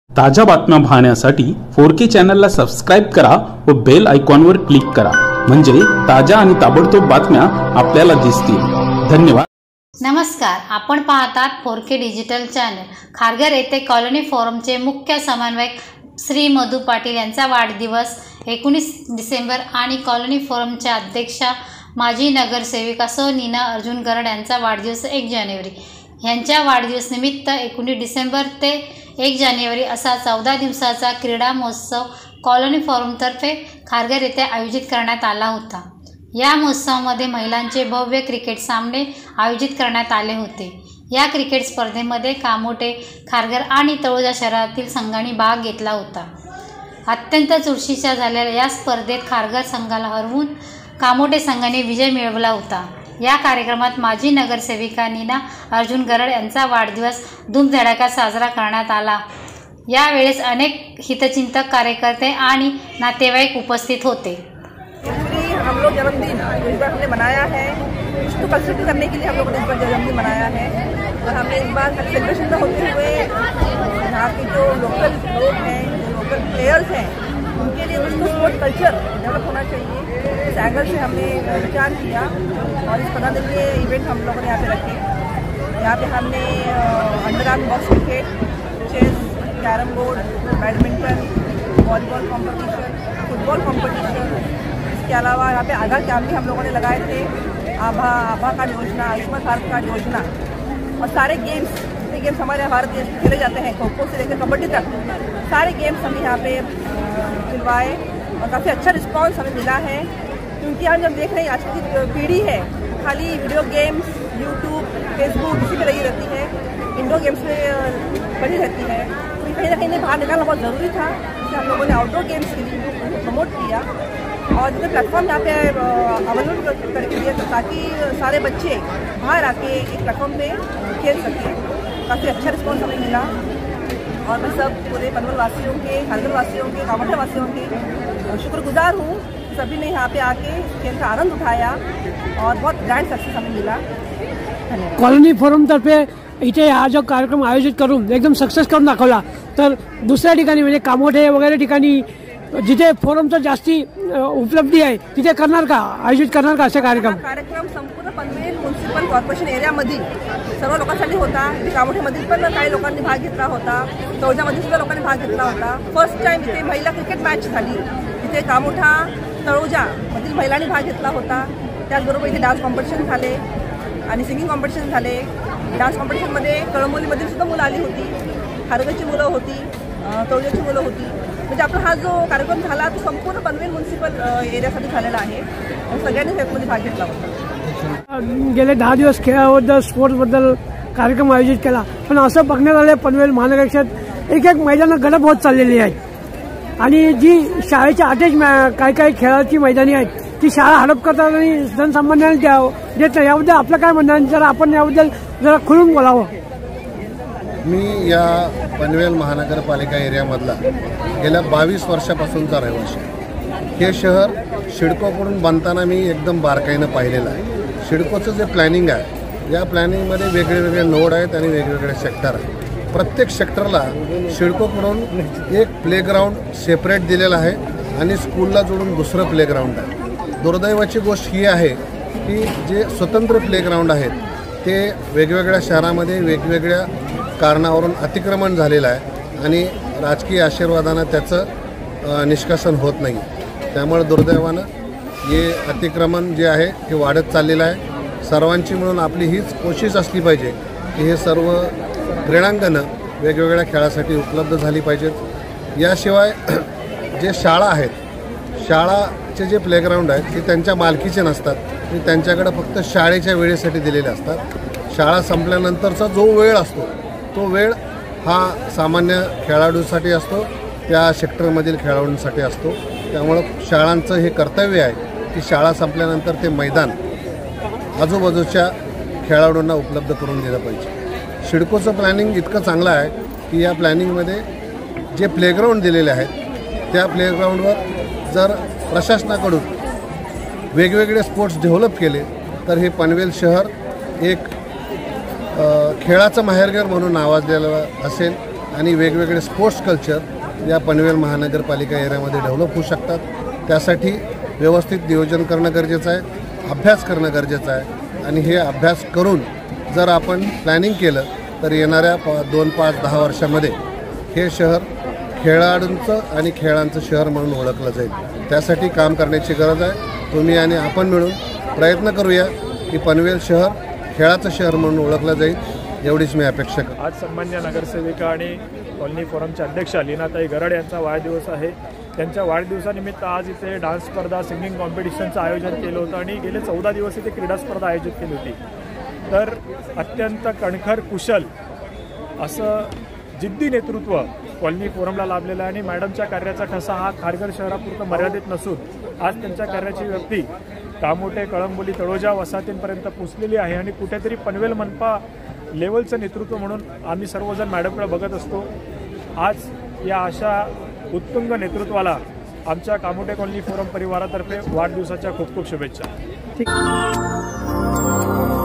ताज्या बातम्या पाहण्यासाठी 4K चॅनलला सबस्क्राइब करा व बेल आयकॉनवर क्लिक करा, म्हणजे ताज्या आणि ताबडतोब बातम्या आपल्याला दिसतील। धन्यवाद। नमस्कार, आपण पाहतात 4K डिजिटल चॅनल। खारघर येथे कॉलनी फोरमचे मुख्य समन्वयक श्री मधु पाटील यांचा वाढदिवस 19 डिसेंबर आणि कॉलनी फोरमच्या अध्यक्षा माजी नगरसेविका सौ नीना अर्जुन गरड यांचा वाढदिवस 1 जानेवारी। यांच्या वाढदिवस निमित्त 19 डिसेंबर ते 1 जानेवारी असा 14 दिवसाचा क्रीडा महोत्सव कॉलनी फोरमतर्फे खारघर येथे आयोजित करण्यात आला होता। या महोत्सवामध्ये महिलांचे भव्य क्रिकेट सामने आयोजित करण्यात आले होते। या क्रिकेट स्पर्धेमध्ये कामोठे, खारघर आणि तळोजा शहरातील संघांनी भाग घेतला होता। अत्यंत चुरशीच्या झालेल्या या स्पर्धेत खारघर संघाला हरवून कामोठे संघाने विजय मिळवला होता। या कार्यक्रमात माजी नगरसेविका नीना अर्जुन गरड यांचा वाढदिवस धूमधडाक्यात साजरा करण्यात आला। यावेळेस अनेक हितचिंतक, कार्यकर्ते आणि नातेवाईक उपस्थित होते। हम लोग जन्मदिन इस बार हमने मनाया है, कुछ तो कल्चर करने के लिए हम लोगों ने इस बार जन्मदिन मनाया है। और हमने इस बार सेलिब्रेशन होते हुए यहाँ के जो लोकल लोग हैं, जो लोकल प्लेयर्स हैं, उनके लिए कुछ तो स्पोर्ट कल्चर डेवलप होना चाहिए, इस एंगल से हमने विचार किया। और इस 15 दिन के इवेंट हम लोगों ने यहाँ पे रखे। यहाँ पे हमने underarm box cricket, chess, carrom board, badminton, volleyball competition, football competition, इसके अलावा यहाँ पे आधार कैंप भी हम लोगों ने लगाए थे। आभा कार्ड योजना, आयुष्मान भारत कार्ड योजना और सारे गेम्स, जितने गेम्स हमारे भारत देश में खेले जाते हैं, खो खो से लेकर कबड्डी तक सारे गेम्स हमने यहाँ पे खिलवाए और काफ़ी अच्छा रिस्पॉन्स हमें मिला है। क्योंकि आज जब देख रहे हैं आज की पीढ़ी है खाली वीडियो गेम्स, यूट्यूब, फेसबुक इसी पे लगी रहती है, इंडोर गेम्स में बनी रहती है। तो कहीं ना कहीं इन्हें बाहर निकालना बहुत ज़रूरी था, इसलिए हम लोगों ने आउटडोर गेम्स के लिए प्रमोट किया और जितने प्लेटफॉर्म यहाँ पे अवेलेबल करके दिया ताकि सारे बच्चे बाहर आके एक प्लेटफॉर्म पे खेल सकें। काफ़ी अच्छा रिस्पॉन्स हमें मिला और मैं सब पूरे पनवेल वासियों के, खारघर वासियों के, कामोठे वासियों के शुक्रगुजार हूँ। सभी ने यहाँ पे आके खेल का आनंद उठाया और बहुत ग्रैंड सक्सेस हमें मिला। धन्यवाद। कॉलनी फोरमतर्फे इथे हा जो कार्यक्रम आयोजित करून एकदम सक्सेस करून दाखवला, तर दुसऱ्या ठिकाणी म्हणजे कामोठे वगैरे ठिकाणी जिथे फोरमचं जास्ती उपलब्धी आहे तिथे करणार का, आयोजित करणार का असे कार्यक्रम? कार्यक्रम संपूर्ण पनवेल म्युनिसिपल कॉर्पोरेशन एरियामधील सर्व लोकांसाठी होता। इथे कामोठेमधील पण काही लोकांनी भाग घेतला होता, तळोजामध्ये सुद्धा लोकांनी भाग घेतला होता। फर्स्ट टाइम इथे महिला क्रिकेट मॅच झाली, इथे कामोठा तळोजामधील महिलांनी भाग घेतला होता। त्याचबरोबर इथे डान्स कॉम्पिटिशन झाले आणि सिंगिंग कॉम्पिटिशन झाले। डान्स कॉम्पिटिशनमध्ये कळंबोलीमधील सुद्धा मुलं आली होती, खारघरची मुलं होती, तळोजाची मुलं होती। म्हणजे आपला हा जो कार्यक्रम झाला तो संपूर्ण पनवेल म्युनिसिपल एरियासाठी झालेला आहे आणि सगळ्यांनी त्यामध्ये भाग घेतला होता। गेले 10 दिवस खेळाबद्दल, स्पोर्ट्सबद्दल कार्यक्रम आयोजित केला, पण असं बघण्यात आलं पनवेल महानगरात एक मैदानं गडप होत चाललेली आहेत आणि जी शाळेच्या अटॅच काही खेळाची मैदानी आहेत ती शाळा हडप करतात आणि जनसामान्यांना देत नाही। याबद्दल आपलं काय म्हणणं आहे? जरा आपण याबद्दल जरा खुलून बोलावं। मी या पनवेल महानगरपालिका एरियामधला गेल्या 22 वर्षापासूनचा रहिवासी। हे शहर सिडकोकडून बनताना मी एकदम बारकाईनं पाहिलेलं आहे। सिडकोचं जे प्लॅनिंग आहे, या प्लॅनिंगमध्ये वेगवेगळे नोड आहेत आणि वेगवेगळे सेक्टर आहेत। प्रत्येक सेक्टरला सिडकोकडून एक प्लेग्राऊंड सेपरेट दिलेलं आहे आणि स्कूलला जोडून दुसरं प्लेग्राऊंड आहे। दुर्दैवाची गोष्ट ही आहे की जे स्वतंत्र प्लेग्राऊंड आहेत ते वेगवेगळ्या शहरामध्ये वेगवेगळ्या कारणावरून अतिक्रमण झालेलं आहे आणि राजकीय आशीर्वादानं त्याचं निष्कासन होत नाही। त्यामुळे दुर्दैवानं हे अतिक्रमण जे आहे हे वाढत चाललेलं आहे। सर्वांची म्हणून आपली हीच कोशिश असली पाहिजे की हे सर्व क्रीडांगणं वेगवेगळ्या खेळासाठी उपलब्ध झाली पाहिजेत। याशिवाय जे शाळा आहेत, शाळाचे जे प्लेग्राऊंड आहेत ते त्यांच्या मालकीचे नसतात, ते त्यांच्याकडे फक्त शाळेच्या वेळेसाठी दिलेले असतात। शाळा संपल्यानंतरचा जो वेळ असतो तो वेळ हा सामान्य खेळाडूंसाठी असतो, त्या सेक्टरमधील खेळाडूंसाठी असतो। त्यामुळं शाळांचं हे कर्तव्य आहे की शाळा संपल्यानंतर ते मैदान आजूबाजूच्या खेळाडूंना उपलब्ध करून दिलं पाहिजे। सिडकोचं प्लॅनिंग इतकं चांगलं आहे की या प्लॅनिंगमध्ये जे प्लेग्राऊंड दिलेले आहेत त्या प्लेग्राऊंडवर जर प्रशासनाकडून वेगवेगळे स्पोर्ट्स डेव्हलप केले तर हे पनवेल शहर एक खेळाचं माहेरघर म्हणून नावाजलेलं असेल आणि वेगवेगळे स्पोर्ट्स कल्चर या पनवेल महानगरपालिका एरियामध्ये डेव्हलप होऊ शकतात. त्यासाठी व्यवस्थित नियोजन करणं गरजेचं आहे, अभ्यास करणं गरजेचं आहे. आणि हे अभ्यास करून जर आपण प्लॅनिंग केलं तर येणाऱ्या 2, 5, 10 वर्षामध्ये हे शहर खेळाडूंचं आणि खेळांचं शहर म्हणून ओळखलं जाईल. त्यासाठी काम करण्याची गरज आहे. तुम्ही आणि आपण मिळून प्रयत्न करूया की पनवेल शहर खेळाचं शहर म्हणून ओळखलं जाईल, एवढीच मी अपेक्षा करतो. आज सन्मान्य नगरसेविका आणि कॉलनी फोरमच्या अध्यक्षा लीनाताई गरड यांचा वाढदिवस आहे. त्यांच्या वाढदिवसानिमित्त आज इथे डान्स स्पर्धा, सिंगिंग कॉम्पिटिशनचं आयोजन केलं होतं आणि गेले 14 दिवस इथे क्रीडा स्पर्धा आयोजित केली होती. तर अत्यंत कणखर, कुशल असं जिद्दी नेतृत्व कॉलनी फोरमला लाभलेलं आहे. आणि मॅडमच्या कार्याचा ठसा हा खारघर शहरापुरतं मर्यादित नसून आज त्यांच्या कार्याची व्याप्ती कामोठे, कळंबोली, तळोजा वसाहतींपर्यंत पोचलेली आहे. आणि कुठेतरी पनवेल मनपा लेवलचं नेतृत्व म्हणून आम्ही सर्वजण मॅडमकडे बघत असतो. आज या अशा उत्तुंग नेतृत्वाला आमच्या कामोठे कॉलनी फोरम परिवारातर्फे वाढदिवसाच्या खूप खूप शुभेच्छा.